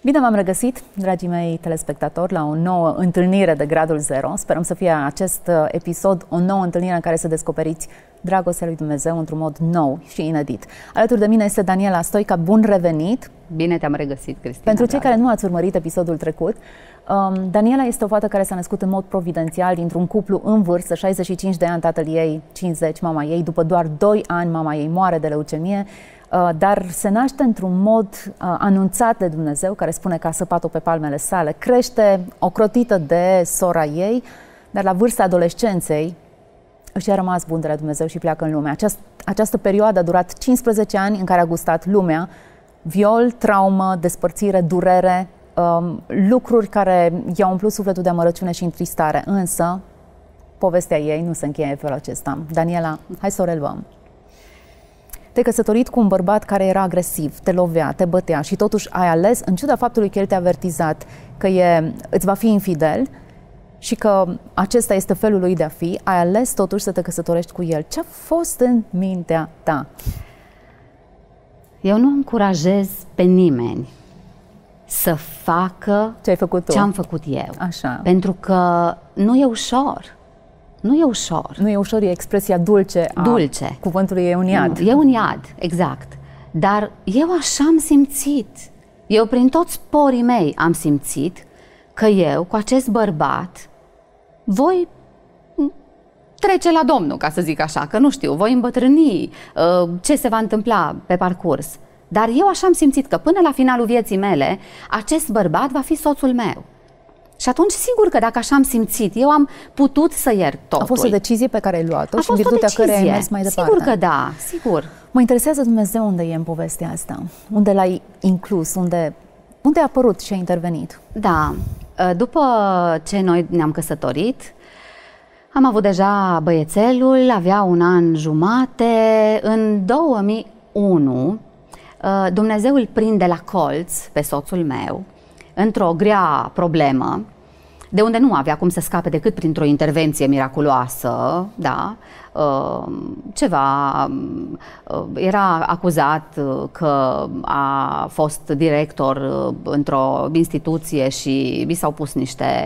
Bine v-am regăsit, dragii mei telespectatori, la o nouă întâlnire de Gradul Zero. Sperăm să fie acest episod o nouă întâlnire în care să descoperiți dragostea lui Dumnezeu într-un mod nou și inedit. Alături de mine este Daniela Stoica. Bun revenit! Bine te-am regăsit, Cristina. Pentru cei care nu ați urmărit episodul trecut, Daniela este o fată care s-a născut în mod providențial dintr-un cuplu în vârstă, 65 de ani, tatăl ei, 50, mama ei. După doar 2 ani, mama ei moare de leucemie, dar se naște într-un mod anunțat de Dumnezeu, care spune că a săpat-o pe palmele sale. Crește ocrotită de sora ei, dar la vârsta adolescenței își a rămas bun de la Dumnezeu și pleacă în lume. Această perioadă a durat 15 ani în care a gustat lumea, viol, traumă, despărțire, durere, lucruri care i-au umplut sufletul de amărăciune și întristare. Însă, povestea ei nu se încheie în felul acesta. Daniela, hai să o reluăm. Te-ai căsătorit cu un bărbat care era agresiv, te lovea, te bătea și totuși ai ales, în ciuda faptului că el te-a avertizat că îți va fi infidel și că acesta este felul lui de a fi, ai ales totuși să te căsătorești cu el. Ce a fost în mintea ta? Eu nu încurajez pe nimeni să facă ce ai făcut tu, ce am făcut eu. Așa. Pentru că nu e ușor. Nu e ușor. Nu e ușor, e expresia dulce a cuvântului, e un iad. E un iad, exact. Dar eu așa am simțit. Eu prin toți porii mei am simțit că eu, cu acest bărbat, voi trece la Domnul, ca să zic așa, că nu știu, voi îmbătrâni, ce se va întâmpla pe parcurs. Dar eu așa am simțit că până la finalul vieții mele, acest bărbat va fi soțul meu. Și atunci, sigur că dacă așa am simțit, eu am putut să iert totul. A fost o decizie pe care ai luat-o și în virtutea căreia ai mers mai departe. Sigur că da, sigur. Mă interesează Dumnezeu unde e în povestea asta. Unde l-ai inclus, unde a apărut și a intervenit. Da, după ce noi ne-am căsătorit, am avut deja băiețelul, avea 1 an jumate. În 2001, Dumnezeu îl prinde la colț pe soțul meu într-o grea problemă, de unde nu avea cum să scape decât printr-o intervenție miraculoasă, da, era acuzat că a fost director într-o instituție și mi s-au pus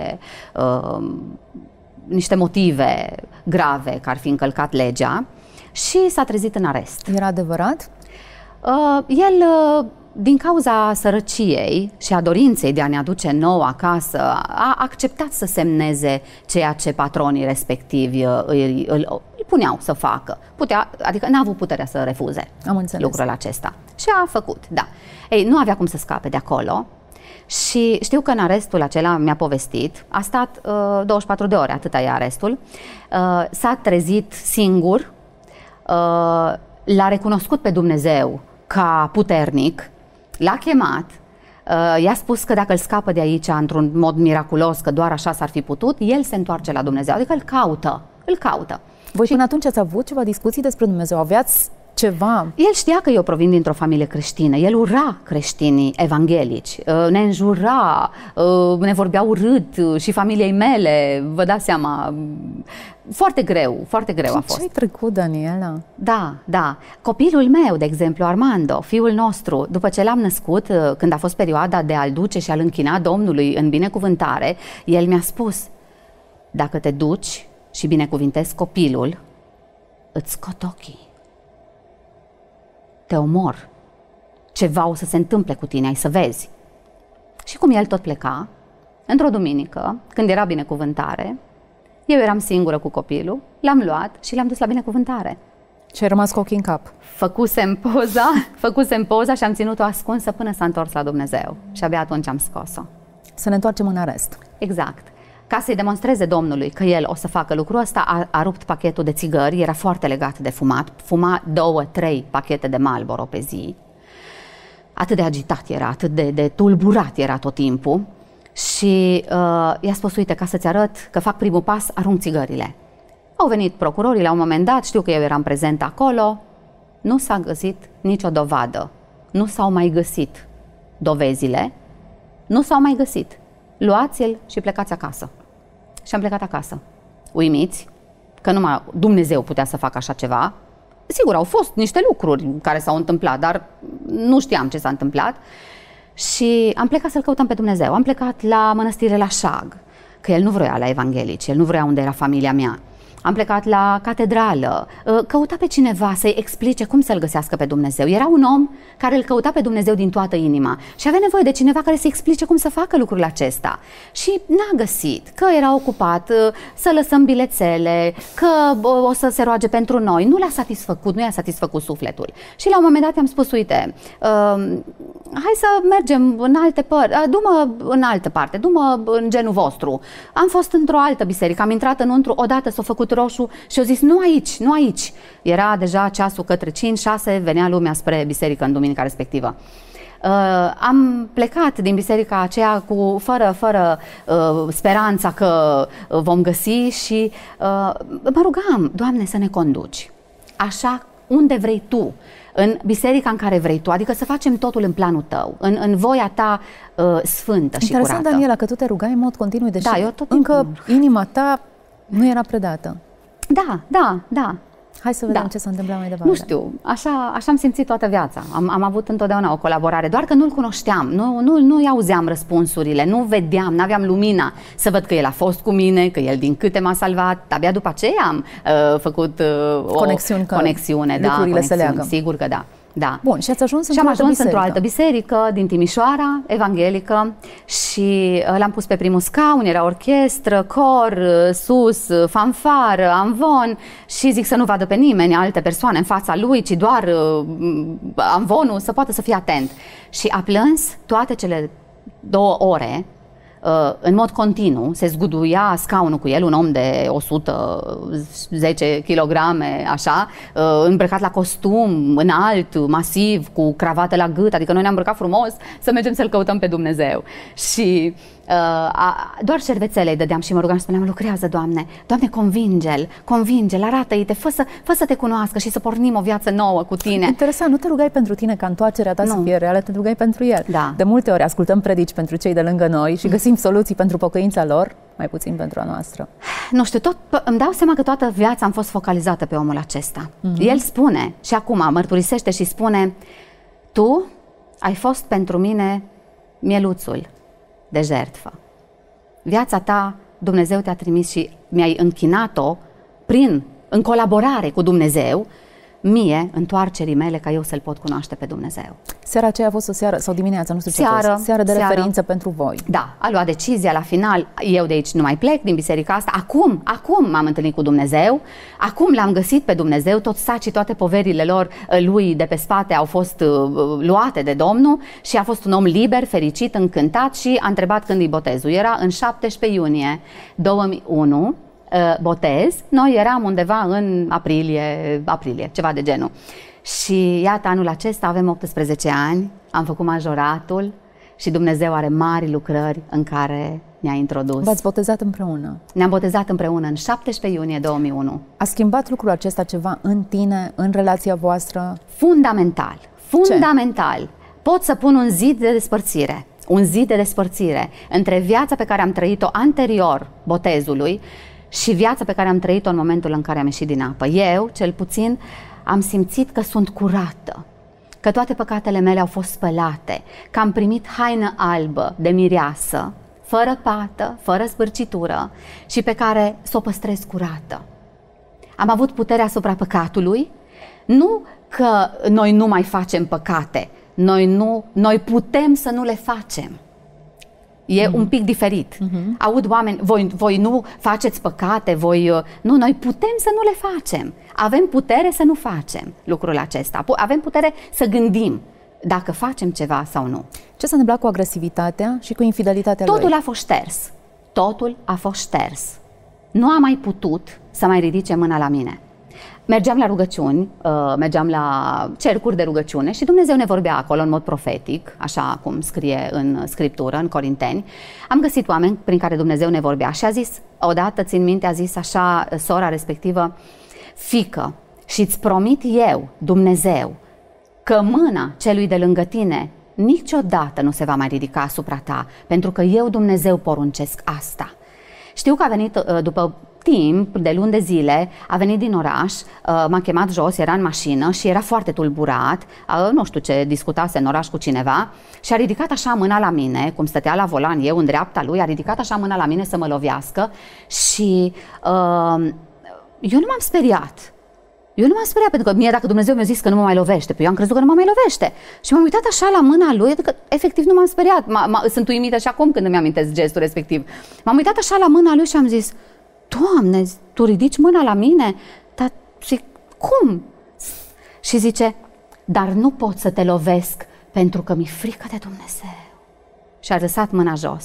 niște motive grave că ar fi încălcat legea și s-a trezit în arest. Era adevărat? El, din cauza sărăciei și a dorinței de a ne aduce nouă acasă, a acceptat să semneze ceea ce patronii respectivi îl puneau să facă. Adică n-a avut puterea să refuze lucrul acesta. Și a făcut, da. Ei, nu avea cum să scape de acolo. Și știu că în arestul acela, mi-a povestit, a stat 24 de ore, atâta e arestul, s-a trezit singur, l-a recunoscut pe Dumnezeu ca puternic, l-a chemat, i-a spus că dacă îl scapă de aici într-un mod miraculos, că doar așa s-ar fi putut, el se întoarce la Dumnezeu, adică îl caută. Voi până atunci ați avut ceva discuții despre Dumnezeu? Aveați ceva? El știa că eu provin dintr-o familie creștină, el ura creștinii evanghelici, ne înjura, ne vorbea urât și familiei mele, vă dați seama, foarte greu a fost. Ce ai trecut, Daniela? Da. Copilul meu, de exemplu, Armando, fiul nostru, după ce l-am născut, când a fost perioada de a-l duce și a-l închina Domnului în binecuvântare, el mi-a spus: dacă te duci și binecuvintezi copilul, îți scot ochii. Te omor. Ceva o să se întâmple cu tine, ai să vezi. Și cum el tot pleca, într-o duminică, când era binecuvântare, eu eram singură cu copilul, l-am luat și l-am dus la binecuvântare. Și ai rămas cu ochii în cap. Făcusem poza și am ținut-o ascunsă până s-a întors la Dumnezeu. Și abia atunci am scos-o. Să ne întoarcem în arest. Exact. Ca să-i demonstreze Domnului că el o să facă lucrul ăsta, a rupt pachetul de țigări, era foarte legat de fumat, fuma 2-3 pachete de Marlboro pe zi. Atât de agitat era, atât de tulburat era tot timpul. Și i-a spus: uite, ca să-ți arăt că fac primul pas, arunc țigările. Au venit procurorii la un moment dat, știu că eu eram prezent acolo, nu s-a găsit nicio dovadă. Nu s-au mai găsit dovezile, nu s-au mai găsit. Luați-l și plecați acasă. Și am plecat acasă, uimiți că numai Dumnezeu putea să facă așa ceva. Sigur, au fost niște lucruri care s-au întâmplat, dar nu știam ce s-a întâmplat. Și am plecat să-L căutăm pe Dumnezeu. Am plecat la mănăstire la Șag, că el nu vrea la evanghelici, el nu vrea unde era familia mea. Am plecat la catedrală, căuta pe cineva să-i explice cum să-L găsească pe Dumnezeu. Era un om care îl căuta pe Dumnezeu din toată inima și avea nevoie de cineva care să explice cum să facă lucrul acesta. Și n-a găsit, că era ocupat, să lăsăm bilețele, că o să se roage pentru noi. Nu l-a satisfăcut, nu i-a satisfăcut sufletul. Și la un moment dat i-am spus, uite, hai să mergem în alte părți, du-mă în altă parte, du-mă în genul vostru. Am fost într-o altă biserică, am intrat înăuntru, odată s-a făcut roșu și au zis, nu aici, nu aici. Era deja ceasul către 5-6, venea lumea spre biserică în duminica respectivă. Am plecat din biserica aceea fără speranța că vom găsi și mă rugam, Doamne, să ne conduci așa unde vrei Tu, în biserica în care vrei Tu, adică să facem totul în planul Tău, în voia Ta sfântă și curată. Interesant, Daniela, că Tu te rugai în mod continuu, deși da, eu tot încă inima Ta nu era predată. Da. Hai să vedem ce s-a întâmplat mai departe. Nu știu, așa am simțit toată viața. Am avut întotdeauna o colaborare, doar că nu-L cunoșteam, nu-i auzeam răspunsurile, nu vedeam, n-aveam lumina să văd că El a fost cu mine, că El din câte m-a salvat. Abia după aceea am făcut o conexiune, lucrurile se leagă. Sigur că da. Da. Bun, și ați ajuns într-o altă biserică din Timișoara, evanghelică, și l-am pus pe primul scaun, era orchestră, cor, sus, fanfară, amvon, și zic să nu vadă pe nimeni, alte persoane în fața lui, ci doar amvonul, să poată să fie atent. Și a plâns toate cele 2 ore, în mod continuu, se zguduia scaunul cu el, un om de 110 kg, așa, îmbrăcat la costum, înalt, masiv, cu cravată la gât, adică noi ne-am îmbrăcat frumos să mergem să-L căutăm pe Dumnezeu. Și doar șervețele îi dădeam și mă rugam și spuneam, lucrează, Doamne, convinge-l, arată-i-te, fă să te cunoască și să pornim o viață nouă cu Tine. Interesant, nu te rugai pentru tine ca întoarcerea ta să fie reală, te rugai pentru el. Da. De multe ori ascultăm predici pentru cei de lângă noi și găsim soluții pentru pocăința lor, mai puțin pentru a noastră. Nu știu, îmi dau seama că toată viața am fost focalizată pe omul acesta. El spune, și acum mărturisește și spune, Tu ai fost pentru mine mieluțul de jertfă. Viața ta, Dumnezeu te-a trimis și mi-ai închinat-o în colaborare cu Dumnezeu, mie, întoarcerii mele, ca eu să-L pot cunoaște pe Dumnezeu. Seara aceea a fost o seară, sau dimineața, nu știu ce a fost, seară de referință pentru voi. Da, a luat decizia la final, eu de aici nu mai plec din biserica asta, acum m-am întâlnit cu Dumnezeu, acum L-am găsit pe Dumnezeu, toți sacii, toate poverile lui de pe spate au fost luate de Domnul și a fost un om liber, fericit, încântat și a întrebat când îi botezul. Era în 17 iunie 2001, botez, noi eram undeva în aprilie, ceva de genul. Și iată, anul acesta avem 18 ani, am făcut majoratul și Dumnezeu are mari lucrări în care ne-a introdus. V-ați botezat împreună? Ne-am botezat împreună în 17 iunie 2001. A schimbat lucrul acesta ceva în tine, în relația voastră? Fundamental. Ce? Pot să pun un zid de despărțire între viața pe care am trăit-o anterior botezului și viața pe care am trăit-o în momentul în care am ieșit din apă. Eu, cel puțin, am simțit că sunt curată, că toate păcatele mele au fost spălate, că am primit haină albă de mireasă, fără pată, fără zbârcitură și pe care să o păstrez curată. Am avut puterea asupra păcatului, nu că noi nu mai facem păcate, noi putem să nu le facem. E un pic diferit. Aud oameni, voi nu faceți păcate, nu, noi putem să nu le facem. Avem putere să nu facem lucrul acesta. Avem putere să gândim dacă facem ceva sau nu. Ce s-a întâmplat cu agresivitatea și cu infidelitatea lui? Totul a fost șters. Nu a mai putut să mai ridice mâna la mine. Mergeam la rugăciuni, mergeam la cercuri de rugăciune și Dumnezeu ne vorbea acolo în mod profetic, așa cum scrie în Scriptură, în Corinteni. Am găsit oameni prin care Dumnezeu ne vorbea și a zis, odată țin minte, a zis așa sora respectivă, fiică, și-ți promit eu, Dumnezeu, că mâna celui de lângă tine niciodată nu se va mai ridica asupra ta, pentru că eu, Dumnezeu, poruncesc asta. Știu că a venit după timp, de luni de zile, a venit din oraș, m-a chemat jos, era în mașină și era foarte tulburat, nu știu ce discutase în oraș cu cineva și a ridicat așa mâna la mine, cum stătea la volan eu în dreapta lui, a ridicat așa mâna la mine să mă lovească și eu nu m-am speriat. Eu nu m-am speriat, pentru că mie, dacă Dumnezeu mi-a zis că nu mă mai lovește, eu am crezut că nu mă mai lovește. Și m-am uitat așa la mâna lui, adică efectiv nu m-am speriat. Sunt uimită și acum când îmi amintesc gestul respectiv. M-am uitat așa la mâna lui și am zis: Doamne, tu ridici mâna la mine? Dar zic, cum? Și zice: dar nu pot să te lovesc pentru că mi-e frică de Dumnezeu. Și a lăsat mâna jos.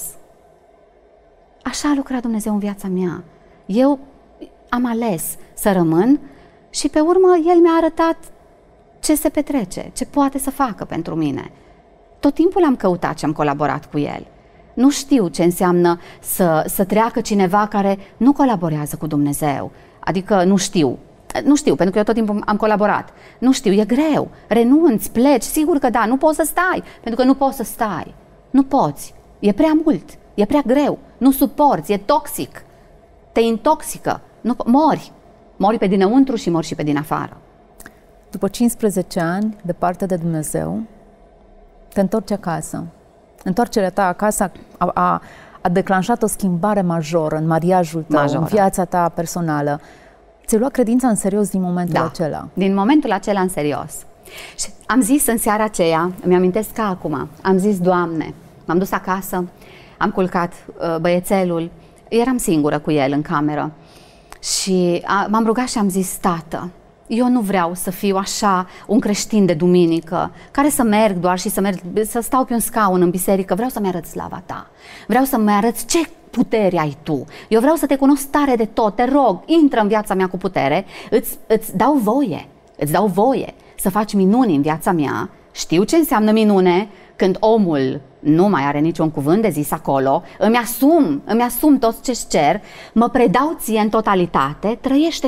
Așa a lucrat Dumnezeu în viața mea. Eu am ales să rămân și pe urmă El mi-a arătat ce se petrece, ce poate să facă pentru mine. Tot timpul am căutat și am colaborat cu El. Nu știu ce înseamnă să treacă cineva care nu colaborează cu Dumnezeu. Adică nu știu, pentru că eu tot timpul am colaborat. Nu știu, e greu, renunți, pleci, sigur că da, nu poți să stai, pentru că nu poți să stai. Nu poți, e prea mult, e prea greu, nu suporți, e toxic, te intoxică, mori pe dinăuntru și mori și pe din afară. După 15 ani departe de Dumnezeu, te întorci acasă. Întoarcerea ta acasă a declanșat o schimbare majoră în mariajul tău, în viața ta personală. Ți-ai luat credința în serios din momentul acela? Din momentul acela în serios. Și am zis în seara aceea, îmi amintesc ca acum, am zis: Doamne, m-am dus acasă, am culcat băiețelul, eram singură cu el în cameră și m-am rugat și am zis: Tată, eu nu vreau să fiu așa un creștin de duminică, care să merg doar și să stau pe un scaun în biserică. Vreau să-mi arăt slava ta. Vreau să-mi arăt ce putere ai tu. Eu vreau să te cunosc tare de tot. Te rog, intră în viața mea cu putere. Îți dau voie să faci minuni în viața mea. Știu ce înseamnă minune când omul nu mai are niciun cuvânt de zis acolo. Îmi asum tot ce-ți cer. Mă predau ție în totalitate. Trăiește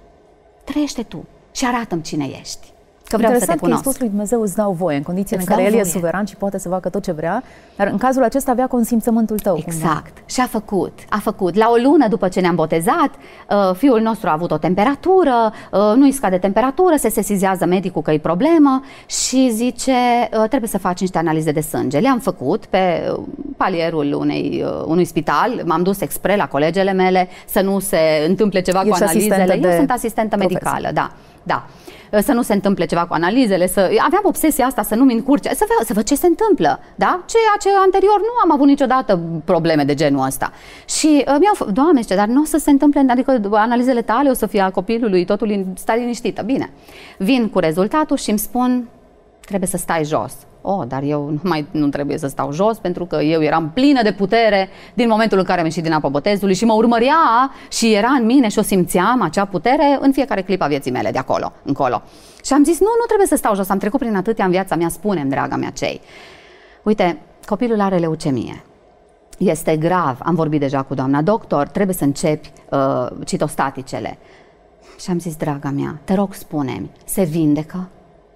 tu și arată-mi cine ești. Că vreau să te cunosc. Că ai spus lui Dumnezeu: îți dau voie, în condițiile în care El e suveran și poate să facă tot ce vrea, dar în cazul acesta avea consimțământul tău. Exact. Și a făcut. La o lună după ce ne-am botezat, fiul nostru a avut o temperatură, nu-i scade temperatură, se sesizează medicul că e problemă și zice: trebuie să faci niște analize de sânge. Le-am făcut pe palierul unui spital, m-am dus expres la colegele mele să nu se întâmple ceva cu analizele. Eu sunt asistentă medicală, da. Să nu se întâmple ceva cu analizele, aveam obsesia asta să nu-mi încurce, să văd ce se întâmplă, da? Ceea ce anterior nu am avut niciodată probleme de genul ăsta. Și Doamne, dar nu o să se întâmple, adică analizele tale o să fie a copilului, totul, stai liniștită. Bine, vin cu rezultatul și îmi spun: trebuie să stai jos. Dar eu nu trebuie să stau jos, pentru că eu eram plină de putere din momentul în care am ieșit din apa botezului și mă urmărea și era în mine și o simțeam, acea putere, în fiecare clipă a vieții mele de acolo încolo. Și am zis: nu trebuie să stau jos, am trecut prin atâtea în viața mea, spune-mi, draga mea, ce-i. Uite, copilul are leucemie. Este grav, am vorbit deja cu doamna doctor, trebuie să începi citostaticele. Și am zis: draga mea, te rog, spune-mi, se vindecă?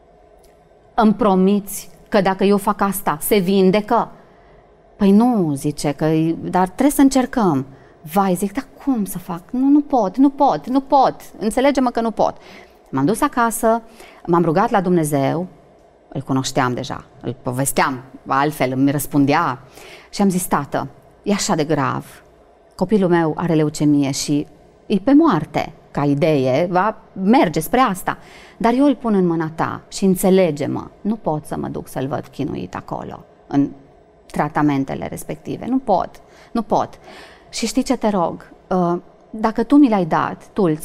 Îmi promiți că dacă eu fac asta, se vindecă? Păi nu, zice, dar trebuie să încercăm. Vai, zic, dar cum să fac? Nu pot. Înțelege-mă că nu pot. M-am dus acasă, m-am rugat la Dumnezeu, îl cunoșteam deja, îl povesteam, altfel îmi răspundea. Și am zis: Tată, e așa de grav, copilul meu are leucemie și e pe moarte, ca idee, va merge spre asta. Dar eu îl pun în mâna ta și înțelege-mă, nu pot să mă duc să-l văd chinuit acolo, în tratamentele respective. Nu pot. Și știi ce te rog? Dacă tu mi l-ai dat,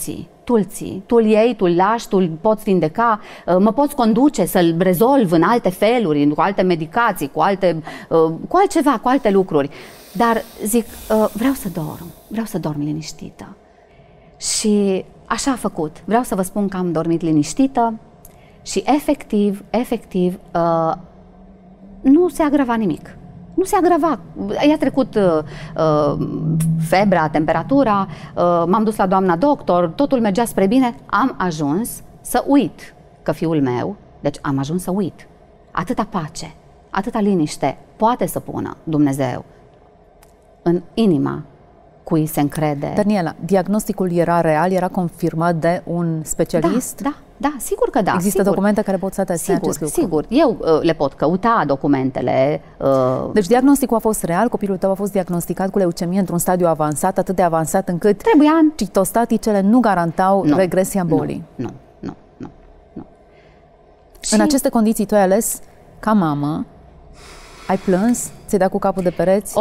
tu-l iei, tu-l lași, tu-l poți vindeca, mă poți conduce să-l rezolv în alte feluri, cu alte medicații, cu altceva, cu alte lucruri. Dar zic, vreau să dorm liniștită. Și așa a făcut. Vreau să vă spun că am dormit liniștită și efectiv nu se agrava nimic. Nu se agrava. I-a trecut febra, temperatura, m-am dus la doamna doctor, totul mergea spre bine. Am ajuns să uit că fiul meu, deci am ajuns să uit. Atâta pace, atâta liniște poate să pună Dumnezeu în inima cui se încrede. Daniela, diagnosticul era real, era confirmat de un specialist? Da, sigur că da. Există documente care pot să ateste acest lucru? Sigur, eu le pot căuta documentele. Deci diagnosticul a fost real, copilul tău a fost diagnosticat cu leucemie într-un stadiu avansat, atât de avansat încât citostaticele nu garantau regresia bolii. Nu. În aceste condiții tu ai ales, ca mamă, ai plâns, ți-ai dat cu capul de pereți?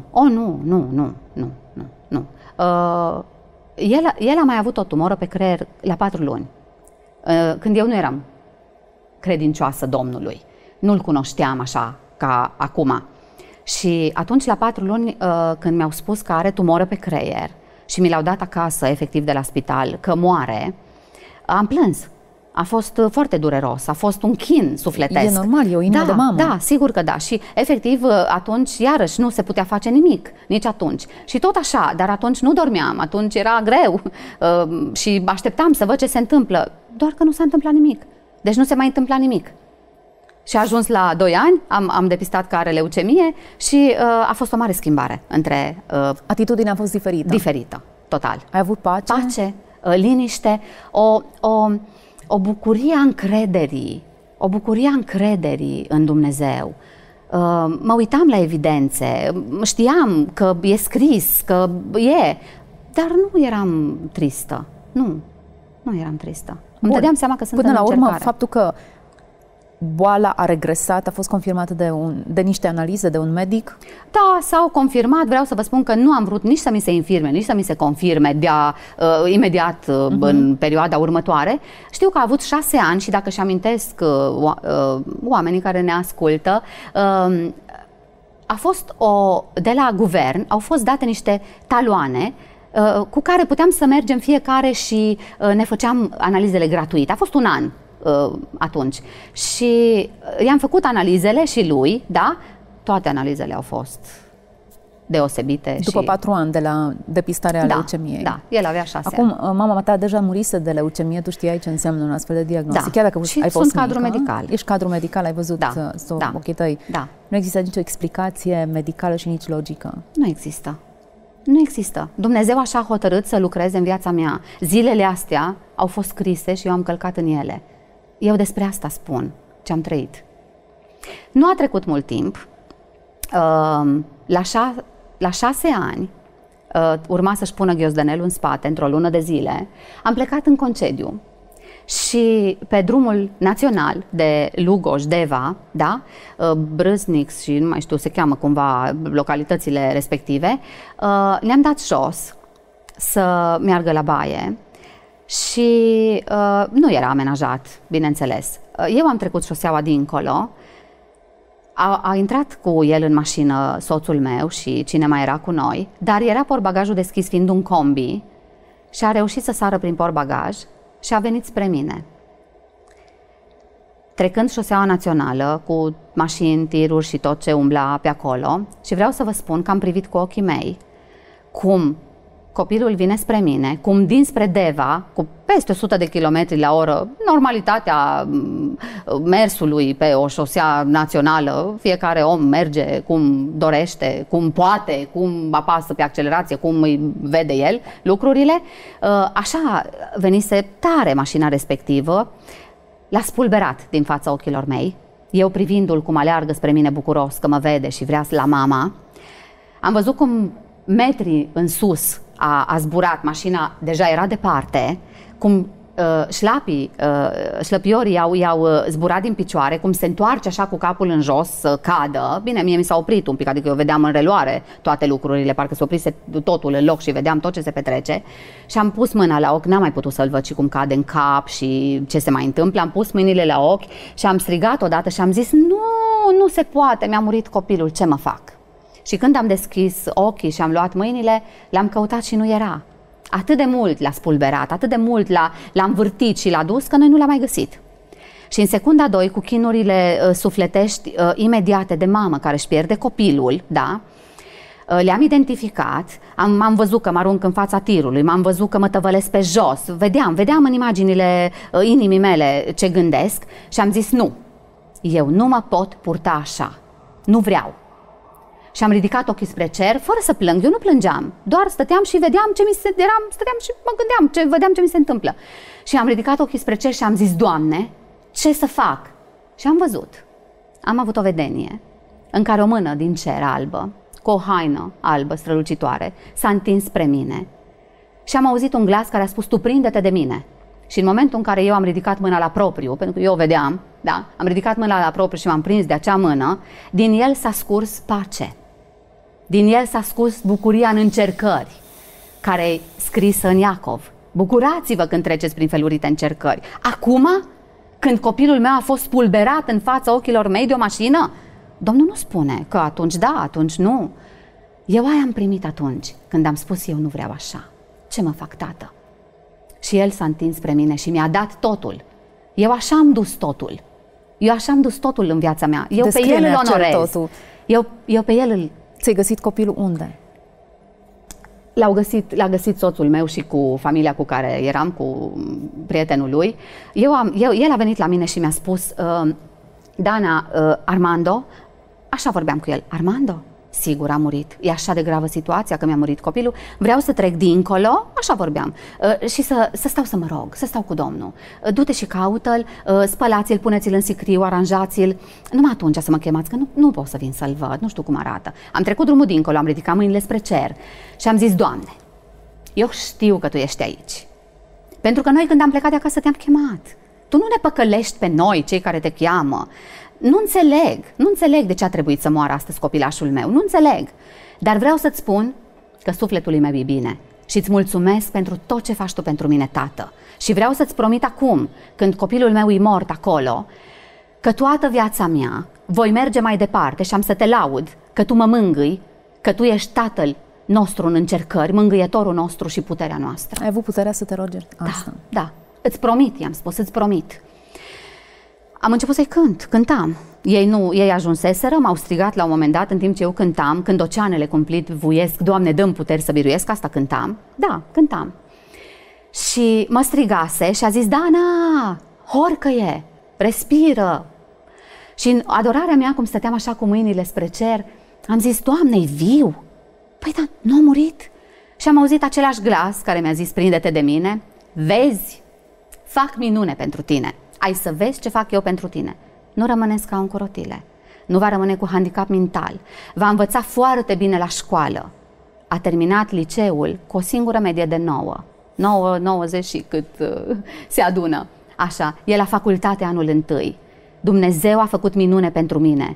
Nu. El a mai avut o tumoră pe creier la 4 luni. Când eu nu eram credincioasă Domnului. Nu-l cunoșteam așa ca acum. Și atunci, la 4 luni, când mi-au spus că are tumoră pe creier și mi l-au dat acasă, efectiv de la spital, că moare, am plâns. A fost foarte dureros, a fost un chin sufletesc. E normal, e o inimă de mamă. Da, sigur că da. Și efectiv atunci iarăși nu se putea face nimic, nici atunci. Și tot așa, dar atunci nu dormeam, atunci era greu și așteptam să văd ce se întâmplă. Doar că nu s-a întâmplat nimic. Deci nu se mai întâmpla nimic. Și a ajuns la 2 ani, am depistat că are leucemie și a fost o mare schimbare între... Atitudinea a fost diferită. Diferită, total. Ai avut pace? Pace, liniște, o bucurie a încrederii, în Dumnezeu. Mă uitam la evidențe, știam că e scris, că e, dar nu eram tristă. Nu eram tristă. Îmi dădeam seama că sunt Până în la urmă, încercare. faptul că boala a regresat a fost confirmată de niște analize, de un medic? Da, s-au confirmat. Vreau să vă spun că nu am vrut nici să mi se infirme, nici să mi se confirme imediat în perioada următoare. Știu că a avut 6 ani și dacă își amintesc oamenii care ne ascultă, a fost de la guvern, au fost date niște taloane cu care puteam să mergem fiecare și ne făceam analizele gratuite. A fost un an atunci. Și i-am făcut analizele și lui, da? Toate analizele au fost deosebite. După 4 ani de la depistarea leucemiei. Da, el avea 6 ani. Acum, mama ta deja murise de leucemie, tu știai ce înseamnă un astfel de diagnostic. Da. Chiar dacă și ai fost sunt cadru medical. Ești cadru medical, ai văzut ochii tăi. Da. Nu există nicio explicație medicală și nici logică. Nu există. Nu există. Dumnezeu așa a hotărât să lucreze în viața mea. Zilele astea au fost scrise și eu am călcat în ele. Eu despre asta spun, ce am trăit. Nu a trecut mult timp. La 6 ani, urma să-și pună ghiozdanelul în spate, într-o lună de zile, am plecat în concediu. Și pe drumul național de Lugoj-Deva, da, Brâznix și nu mai știu, se cheamă cumva localitățile respective, le-am dat jos să meargă la baie și nu era amenajat, bineînțeles. Eu am trecut șoseaua dincolo, a intrat cu el în mașină soțul meu și cine mai era cu noi, dar era portbagajul deschis fiind un combi și a reușit să sară prin portbagaj și a venit spre mine. Trecând șoseaua națională cu mașini, tiruri și tot ce umbla pe acolo, și vreau să vă spun că am privit cu ochii mei cum copilul vine spre mine, cum dinspre Deva, cu peste 100 de kilometri la oră, normalitatea mersului pe o șosea națională, fiecare om merge cum dorește, cum poate, cum apasă pe accelerație, cum îi vede el lucrurile. Așa venise tare mașina respectivă, l-a spulberat din fața ochilor mei, eu privindu-l cum aleargă spre mine bucuros că mă vede și vrea la mama. Am văzut cum metri în sus a zburat, mașina deja era departe, cum șlăpiorii i-au zburat din picioare, cum se întoarce așa cu capul în jos să cadă. Bine, mie mi s-a oprit un pic, adică eu vedeam în reluare toate lucrurile, parcă se oprise totul în loc și vedeam tot ce se petrece. Și am pus mâna la ochi, n-am mai putut să-l văd și cum cade în cap și ce se mai întâmplă. Am pus mâinile la ochi și am strigat odată și am zis, nu se poate, mi-a murit copilul, ce mă fac? Și când am deschis ochii și am luat mâinile, l-am căutat și nu era. Atât de mult l-a spulberat, atât de mult l-a învârtit și l-a dus, că noi nu l-am mai găsit. Și în secunda 2, cu chinurile sufletești imediate de mamă care își pierde copilul, da, le-am identificat, am văzut că mă arunc în fața tirului, m-am văzut că mă tăvălesc pe jos, vedeam în imaginile inimii mele ce gândesc și am zis nu, eu nu mă pot purta așa, nu vreau. Și am ridicat ochii spre cer, fără să plâng. Eu nu plângeam, doar stăteam și vedeam ce mi se... Stăteam și mă gândeam, vedeam ce mi se întâmplă. Și am ridicat ochii spre cer și am zis, Doamne, ce să fac? Și am văzut. Am avut o vedenie în care o mână din cer albă, cu o haină albă strălucitoare, s-a întins spre mine. Și am auzit un glas care a spus, tu prinde-te de mine. Și în momentul în care eu am ridicat mâna la propriu, pentru că eu o vedeam, da, am ridicat mâna la propriu și m-am prins de acea mână, din el s-a scurs pace. Din el s-a scurs bucuria în încercări, care e scrisă în Iacov. Bucurați-vă când treceți prin felurite încercări. Acum, când copilul meu a fost spulberat în fața ochilor mei de o mașină, Domnul nu spune că atunci da, atunci nu. Eu aia am primit atunci, când am spus eu nu vreau așa. Ce mă fac, Tată? Și el s-a întins spre mine și mi-a dat totul. Eu așa am dus totul. Eu așa am dus totul în viața mea. Eu pe el îl onorez. Eu pe el îl... Ți-ai găsit copilul unde? L-a găsit soțul meu și cu familia cu care eram, cu prietenul lui. El a venit la mine și mi-a spus, Dana, Armando, așa vorbeam cu el, Armando, sigur a murit, e așa de gravă situația că mi-a murit copilul, vreau să trec dincolo, așa vorbeam, și să stau să mă rog, să stau cu Domnul. Du-te și caută-l, spălați-l, puneți-l în sicriu, aranjați-l, numai atunci să mă chemați, că nu pot să vin să-l văd, nu știu cum arată. Am trecut drumul dincolo, am ridicat mâinile spre cer și am zis, Doamne, eu știu că Tu ești aici, pentru că noi când am plecat de acasă te-am chemat. Tu nu ne păcălești pe noi, cei care te cheamă. Nu înțeleg de ce a trebuit să moară astăzi copilașul meu, nu înțeleg. Dar vreau să-ți spun că sufletul meu e bine și îți mulțumesc pentru tot ce faci Tu pentru mine, Tată. Și vreau să-ți promit acum, când copilul meu e mort acolo, că toată viața mea voi merge mai departe și am să Te laud că Tu mă mângâi, că Tu ești Tatăl nostru în încercări, mângâietorul nostru și puterea noastră. Ai avut puterea să te rogi asta? Da. Îți promit, i-am spus, îți promit. Am început să-i cântam. Ei ajunseseră, m-au strigat la un moment dat în timp ce eu cântam, când oceanele cumplit vuiesc, Doamne, dă-mi puteri să biruiesc, asta cântam. Da, cântam. Și mă strigase și a zis, Dana, horcă-e, respiră. Și în adorarea mea, cum stăteam așa cu mâinile spre cer, am zis, Doamne, e viu? Păi da, nu a murit? Și am auzit același glas care mi-a zis, prinde-te de mine, vezi, fac minune pentru tine. Ai să vezi ce fac eu pentru tine. Nu rămâneți ca un corotile. Nu va rămâne cu handicap mental. Va învăța foarte bine la școală. A terminat liceul cu o singură medie de 9, 90 și cât se adună. Așa, e la facultate anul întâi. Dumnezeu a făcut minune pentru mine.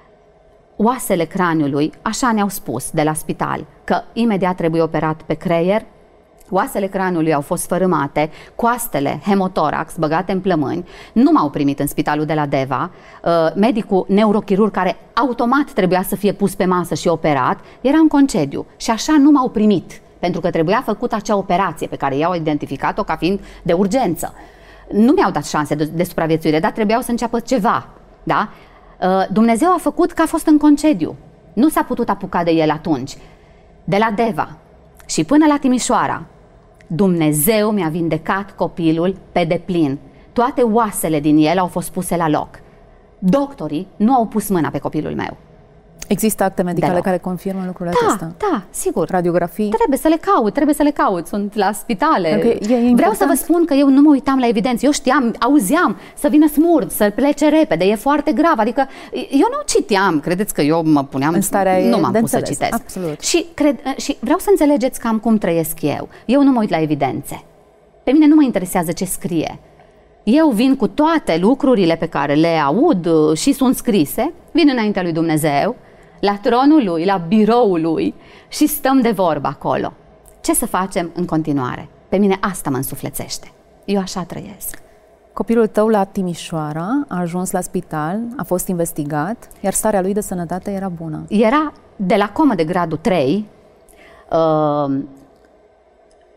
Oasele craniului, așa ne-au spus de la spital, că imediat trebuie operat pe creier. Oasele craniului au fost sfărâmate, coastele, hemotorax, băgate în plămâni. Nu m-au primit în spitalul de la Deva. Medicul neurochirurg, care automat trebuia să fie pus pe masă și operat, era în concediu. Și așa nu m-au primit, pentru că trebuia făcută acea operație pe care i-au identificat-o ca fiind de urgență. Nu mi-au dat șanse de supraviețuire, dar trebuiau să înceapă ceva. Da? Dumnezeu a făcut că a fost în concediu. Nu s-a putut apuca de el atunci. De la Deva și până la Timișoara, Dumnezeu mi-a vindecat copilul pe deplin. Toate oasele din el au fost puse la loc. Doctorii nu au pus mâna pe copilul meu. Există acte medicale care confirmă lucrurile acestea? Da, sigur. Radiografii? Trebuie să le caut. Sunt la spitale. Vreau să vă spun că eu nu mă uitam la evidențe. Eu știam, auzeam să vină smurd, să plece repede, e foarte grav. Adică eu nu citeam. Credeți că eu mă puneam... În starea nu m-am pus să citesc. Absolut. Și vreau să înțelegeți cam cum trăiesc eu. Eu nu mă uit la evidențe. Pe mine nu mă interesează ce scrie. Eu vin cu toate lucrurile pe care le aud și sunt scrise, vin înaintea lui Dumnezeu, la tronul lui, la biroul lui și stăm de vorbă acolo. Ce să facem în continuare? Pe mine asta mă însuflețește. Eu așa trăiesc. Copilul tău la Timișoara a ajuns la spital, a fost investigat, iar starea lui de sănătate era bună. Era de la comă de gradul 3,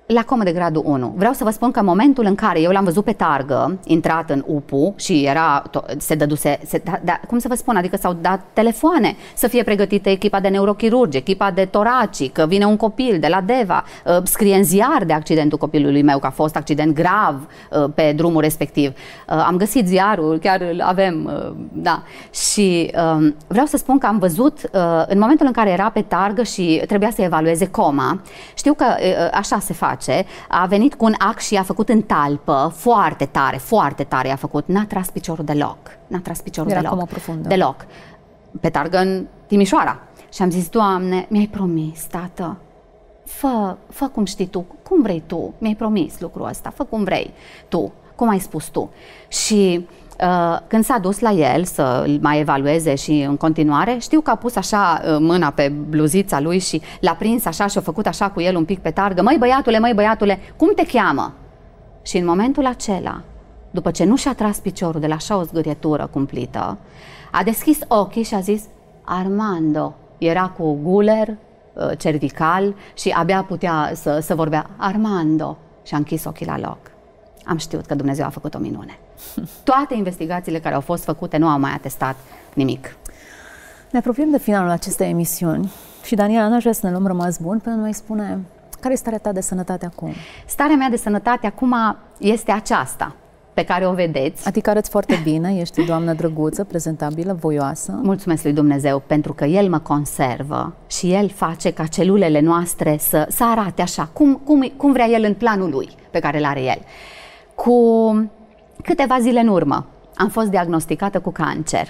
La comă de gradul 1. Vreau să vă spun că în momentul în care eu l-am văzut pe targă, intrat în UPU și se dăduse, cum să vă spun, adică s-au dat telefoane să fie pregătită echipa de neurochirurgi, echipa de toracic, că vine un copil de la Deva, scrie în ziar de accidentul copilului meu, că a fost accident grav pe drumul respectiv. Am găsit ziarul, chiar îl avem, da. Și vreau să spun că am văzut, în momentul în care era pe targă și trebuia să evalueze coma, știu că așa se face, a venit cu un ac și a făcut în talpă, foarte tare a făcut, n-a tras piciorul deloc. N-a tras piciorul era deloc. comă profundă. Deloc. Pe targă în Timișoara. Și am zis, Doamne, mi-ai promis, tată, fă cum știi tu, cum vrei tu, mi-ai promis lucrul ăsta, fă cum vrei tu, cum ai spus tu. Și când s-a dus la el să îl mai evalueze și în continuare, știu că a pus așa mâna pe bluzița lui și l-a prins așa și a făcut așa cu el un pic pe targă. Măi băiatule, cum te cheamă? Și în momentul acela, după ce nu și-a tras piciorul de la așa o zgârietură cumplită, a deschis ochii și a zis Armando. Era cu guler cervical și abia putea să vorbea Armando. Și a închis ochii la loc. Am știut că Dumnezeu a făcut o minune. Toate investigațiile care au fost făcute nu au mai atestat nimic. Ne apropiem de finalul acestei emisiuni și, Daniela, nu aș vrea să ne luăm rămas bun până nu mai spune care e starea ta de sănătate acum? Starea mea de sănătate acum este aceasta pe care o vedeți. Adică arăți foarte bine, ești o doamnă drăguță, prezentabilă, voioasă. Mulțumesc lui Dumnezeu pentru că El mă conservă și El face ca celulele noastre să arate așa, cum vrea El în planul Lui pe care îl are El. Cu câteva zile în urmă am fost diagnosticată cu cancer.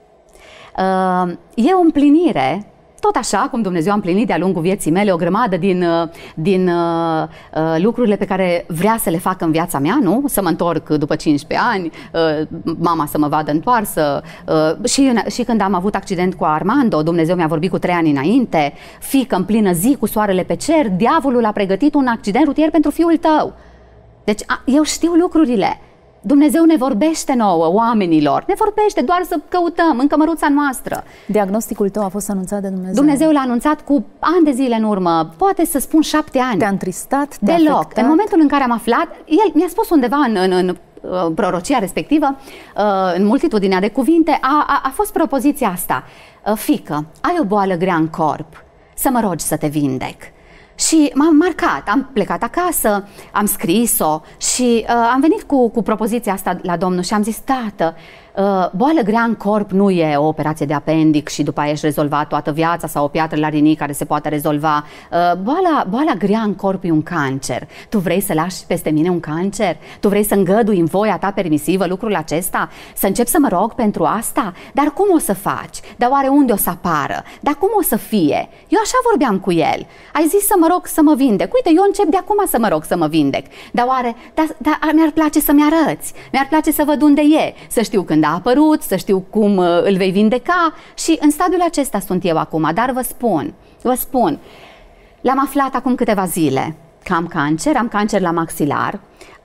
E o împlinire, tot așa cum Dumnezeu a împlinit de-a lungul vieții mele o grămadă din lucrurile pe care vrea să le facă în viața mea, nu? Să mă întorc după 15 ani, mama să mă vadă întoarsă, și când am avut accident cu Armando, Dumnezeu mi-a vorbit cu 3 ani înainte, fiică în plină zi cu soarele pe cer, diavolul a pregătit un accident rutier pentru fiul tău. Deci eu știu lucrurile. Dumnezeu ne vorbește nouă, oamenilor. Ne vorbește doar să căutăm în cămăruța noastră. Diagnosticul tău a fost anunțat de Dumnezeu? Dumnezeu l-a anunțat cu ani de zile în urmă, poate să spun 7 ani. Te-a întristat? Deloc. Afectat? În momentul în care am aflat, el mi-a spus undeva în prorocia respectivă, în multitudinea de cuvinte, a fost propoziția asta. Fică, ai o boală grea în corp, să mă rogi să te vindec. Și m-am marcat, am plecat acasă, am scris-o și am venit cu propoziția asta la Domnul și am zis, tată, boală grea în corp nu e o operație de apendic și după aia ești rezolvat toată viața sau o piatră la rinic care se poate rezolva. Boala grea în corp e un cancer. Tu vrei să lași peste mine un cancer? Tu vrei să îngădui în voia ta permisivă lucrul acesta? Să încep să mă rog pentru asta? Dar cum o să faci? Dar oare unde o să apară? Dar cum o să fie? Eu așa vorbeam cu el. Ai zis să mă rog să mă vindec. Uite, eu încep de acum să mă rog să mă vindec. Dar oare, mi-ar place să-mi arăți. Mi-ar place să văd unde e, să știu când a apărut, să știu cum îl vei vindeca și în stadiul acesta sunt eu acum, dar vă spun, l-am aflat acum câteva zile că am cancer la maxilar.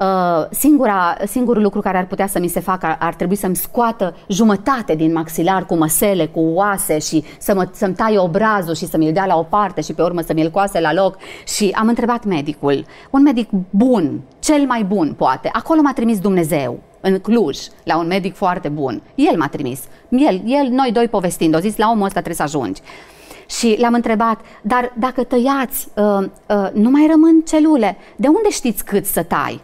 Singurul lucru care ar putea să mi se facă ar trebui să-mi scoată jumătate din maxilar cu măsele, cu oase și să-mi taie obrazul și să mi-l dea la o parte și pe urmă să mi-l coase la loc. Și am întrebat medicul, un medic bun, cel mai bun poate, acolo m-a trimis Dumnezeu. În Cluj, la un medic foarte bun. El m-a trimis. Noi doi povestind, au zis, la omul ăsta trebuie să ajungi. Și l-am întrebat, dar dacă tăiați, nu mai rămân celule, de unde știți cât să tai?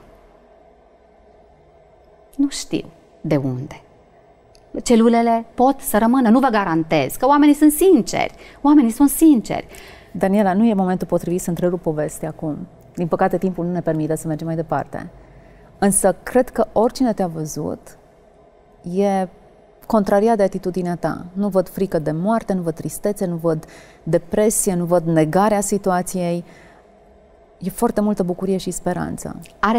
Nu știu de unde. Celulele pot să rămână, nu vă garantez, că oamenii sunt sinceri. Daniela, nu e momentul potrivit să întrerup povestea acum. Din păcate, timpul nu ne permite să mergem mai departe. Însă, cred că oricine te-a văzut e contrariat de atitudinea ta. Nu văd frică de moarte, nu văd tristețe, nu văd depresie, nu văd negarea situației. E foarte multă bucurie și speranță. Are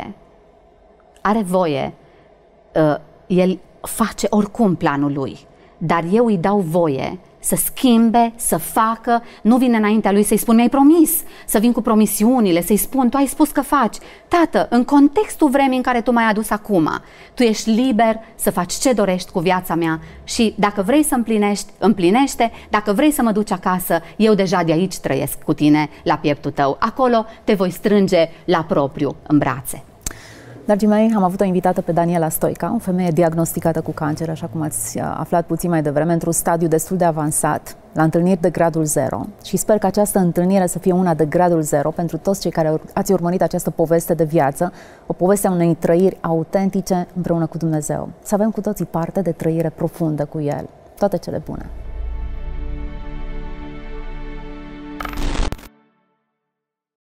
voie. El face oricum planul lui, dar eu îi dau voie să schimbe, să facă, nu vine înaintea lui să-i spun, mi-ai promis, să vin cu promisiunile, să-i spun, tu ai spus că faci. Tată, în contextul vremii în care tu m-ai adus acum, tu ești liber să faci ce dorești cu viața mea și dacă vrei să împlinești, împlinește, dacă vrei să mă duci acasă, eu deja de aici trăiesc cu tine la pieptul tău. Acolo te voi strânge la propriu în brațe. Dragii mei, am avut o invitată pe Daniela Stoica, o femeie diagnosticată cu cancer, așa cum ați aflat puțin mai devreme, într-un stadiu destul de avansat, la întâlniri de gradul 0. Și sper că această întâlnire să fie una de gradul 0 pentru toți cei care ați urmărit această poveste de viață, o poveste a unei trăiri autentice împreună cu Dumnezeu. Să avem cu toții parte de trăire profundă cu El. Toate cele bune!